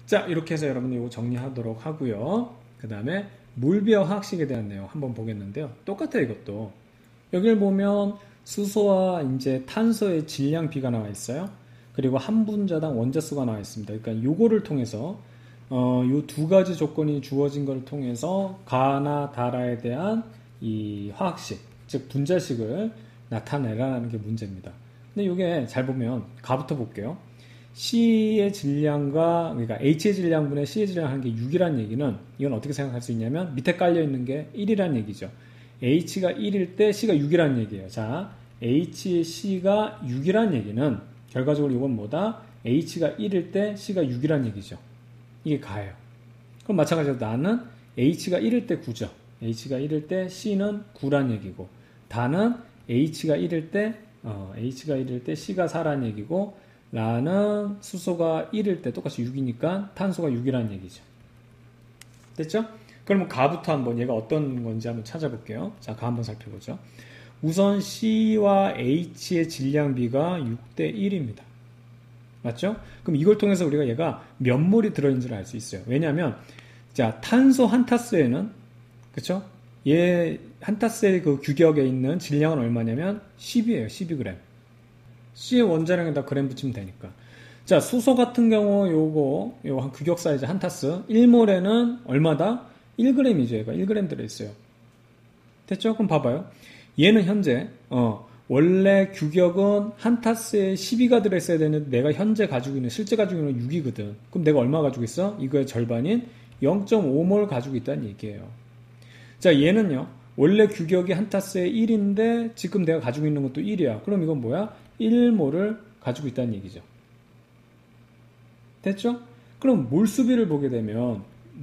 자, 이렇게 해서 여러분 이거 정리하도록 하고요. 그 다음에 물비와 화학식에 대한 내용 한번 보겠는데요. 똑같아요, 이것도. 여기를 보면 수소와 이제 탄소의 질량 비가 나와 있어요. 그리고 한 분자당 원자수가 나와 있습니다. 그러니까 요거를 통해서 요 두 가지 조건이 주어진 걸 통해서 가나 다라에 대한 이 화학식, 즉 분자식을 나타내라는 게 문제입니다. 근데 이게 잘 보면 가부터 볼게요. C의 질량과 그러니까 H의 질량분의 C의 질량 하는 게 6이라는 얘기는 이건 어떻게 생각할 수 있냐면 밑에 깔려 있는 게 1이라는 얘기죠. H가 1일 때 C가 6이라는 얘기예요. 자, H의 C가 6이라는 얘기는 결과적으로 이건 뭐다? H가 1일 때 C가 6이라는 얘기죠. 이게 가예요. 그럼 마찬가지로 나는 H가 1일 때 9죠. H가 1일 때 C는 9란 얘기고 다는 H가 1일 때 C가 4란 얘기고 라는 수소가 1일 때 똑같이 6이니까 탄소가 6이라는 얘기죠. 됐죠? 그러면 가부터 한번 얘가 어떤 건지 한번 찾아볼게요. 자, 가 한번 살펴보죠. 우선 C와 H의 질량비가 6대 1입니다. 맞죠? 그럼 이걸 통해서 우리가 얘가 몇 몰이 들어있는지를 알 수 있어요. 왜냐하면 자, 탄소 한 타스에는 그쵸? 얘 한 타스의 그 규격에 있는 질량은 얼마냐면 10이에요. 12g. C의 원자량에다 그램 붙이면 되니까. 자, 수소 같은 경우 요거 규격 사이즈 한 타스 1몰에는 얼마다? 1g이죠. 얘가 1g 들어있어요. 됐죠? 그럼 봐봐요. 얘는 현재 원래 규격은 한 타스에 12가 들어있어야 되는데 내가 현재 가지고 있는 실제 가지고 있는 6이거든. 그럼 내가 얼마 가지고 있어? 이거의 절반인 0.5몰 가지고 있다는 얘기예요. 자, 얘는요. 원래 규격이 한 타스에 1인데 지금 내가 가지고 있는 것도 1이야. 그럼 이건 뭐야? 1몰을 가지고 있다는 얘기죠. 됐죠? 그럼 몰수비를 보게 되면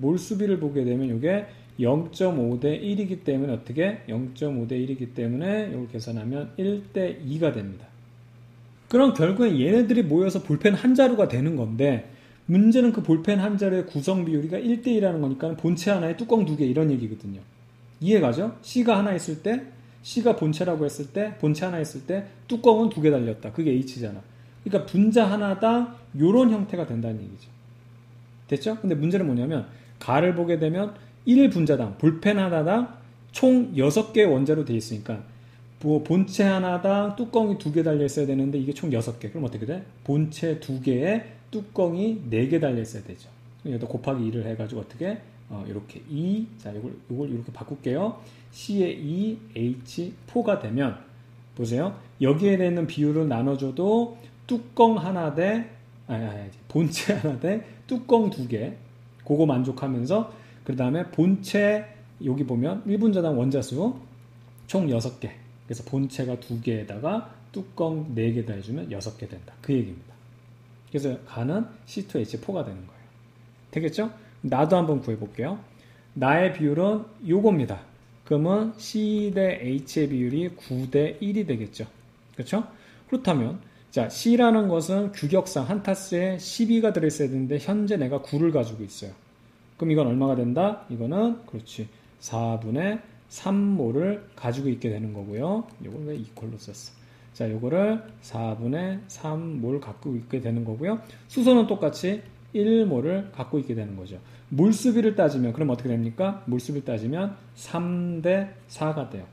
이게 0.5대 1이기 때문에 어떻게? 0.5대 1이기 때문에 이걸 계산하면 1대 2가 됩니다. 그럼 결국엔 얘네들이 모여서 볼펜 한 자루가 되는 건데 문제는 그 볼펜 한 자루의 구성 비율이가 1대 2라는 거니까 본체 하나에 뚜껑 2개 이런 얘기거든요. 이해가죠? C가 하나 있을 때 C가 본체라고 했을 때 본체 하나 있을 때 뚜껑은 2개 달렸다. 그게 H잖아. 그러니까 분자 하나당 요런 형태가 된다는 얘기죠. 됐죠? 근데 문제는 뭐냐면 가를 보게 되면 1분자당 볼펜 하나당 총 6개의 원자로 되어 있으니까 본체 하나당 뚜껑이 2개 달려 있어야 되는데 이게 총 6개. 그럼 어떻게 돼? 본체 2개에 뚜껑이 4개 달려 있어야 되죠. 여기다 곱하기 2를 해가지고 어떻게? 이렇게 2, 자, 이걸 이렇게 바꿀게요. C의 2, H4가 되면, 보세요. 여기에 있는 비율을 나눠줘도 뚜껑 하나 대, 본체 하나 대 뚜껑 2개. 그거 만족하면서, 그 다음에 본체, 여기 보면 1분자당 원자수 총 6개. 그래서 본체가 2개에다가 뚜껑 4개 더해주면 6개 된다. 그 얘기입니다. 그래서 가는 C2H4가 되는 거예요. 되겠죠? 나도 한번 구해볼게요. 나의 비율은 요겁니다. 그러면 C 대 H의 비율이 9대 1이 되겠죠. 그렇죠? 그렇다면 자, C라는 것은 규격상 한 타스에 12가 들어있어야 되는데 현재 내가 9를 가지고 있어요. 그럼 이건 얼마가 된다? 이거는 그렇지 4분의 3몰을 가지고 있게 되는 거고요. 이걸 왜 이퀄로 썼어? 자, 요거를 4분의 3몰 갖고 있게 되는 거고요. 수소는 똑같이 1몰을 갖고 있게 되는 거죠. 몰수비를 따지면 그럼 어떻게 됩니까? 몰수비를 따지면 3대 4가 돼요.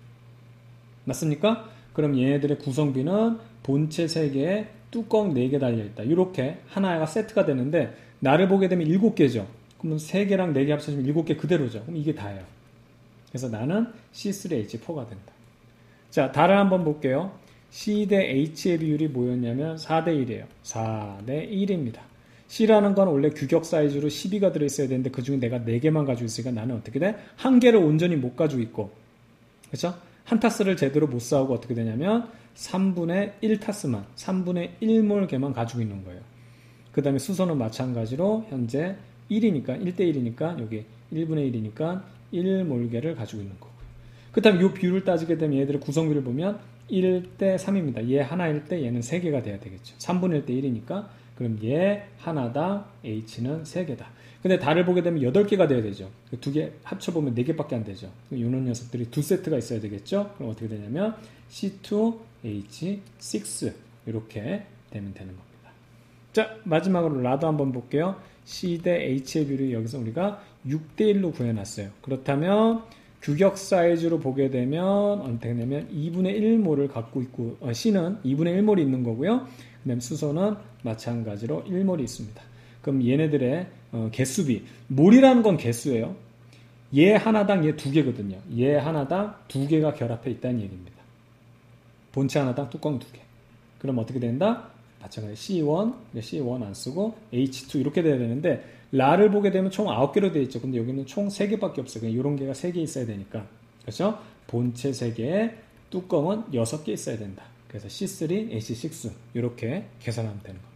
맞습니까? 그럼 얘네들의 구성비는 본체 3개에 뚜껑 4개 달려있다. 이렇게 하나가 세트가 되는데 나를 보게 되면 7개죠. 그러면 3개랑 4개 합쳐지면 7개 그대로죠. 그럼 이게 다예요. 그래서 나는 C3H4가 된다. 자, 다를 한번 볼게요. C 대 H의 비율이 뭐였냐면 4대 1이에요. 4대 1입니다. C라는 건 원래 규격 사이즈로 12가 들어있어야 되는데 그 중에 내가 4개만 가지고 있으니까 나는 어떻게 돼? 한 개를 온전히 못 가지고 있고 그렇죠? 한 타스를 제대로 못 쌓고 어떻게 되냐면 3분의 1타스만 3분의 1몰 개만 가지고 있는 거예요. 그 다음에 수소는 마찬가지로 현재 1이니까 1대 1이니까 여기 1분의 1이니까 1몰개를 가지고 있는 거고요. 그 다음에 이 비율을 따지게 되면 얘들의 구성비를 보면 1대 3입니다. 얘 하나일 때 얘는 3개가 돼야 되겠죠. 3분의 1대 1이니까 그럼 얘 하나당 H는 3개다. 근데 달을 보게 되면 8개가 돼야 되죠. 2개 합쳐보면 4개밖에 안 되죠. 이런 녀석들이 2세트가 있어야 되겠죠. 그럼 어떻게 되냐면 C2H6 이렇게 되면 되는 겁니다. 자, 마지막으로 라도 한번 볼게요. C 대 H의 비율이 여기서 우리가 6대 1로 구해놨어요. 그렇다면 규격 사이즈로 보게 되면 어떻게 되냐면 2분의 1몰을 갖고 있고 C는 2분의 1몰이 있는 거고요. 그 다음에 수소는 마찬가지로 1몰이 있습니다. 그럼 얘네들의 개수비, 몰이라는 건 개수예요. 얘 하나당 얘 두 개거든요. 얘 하나당 두 개가 결합해 있다는 얘기입니다. 본체 하나당 뚜껑 두 개. 그럼 어떻게 된다? 마찬가지 C1, C1 안 쓰고 H2 이렇게 돼야 되는데 라를 보게 되면 총 9개로 되어 있죠. 근데 여기는 총 3개밖에 없어요. 그냥 이런 개가 3개 있어야 되니까. 그렇죠? 본체 3개, 뚜껑은 6개 있어야 된다. 그래서 C3, H6 이렇게 계산하면 되는 거예요.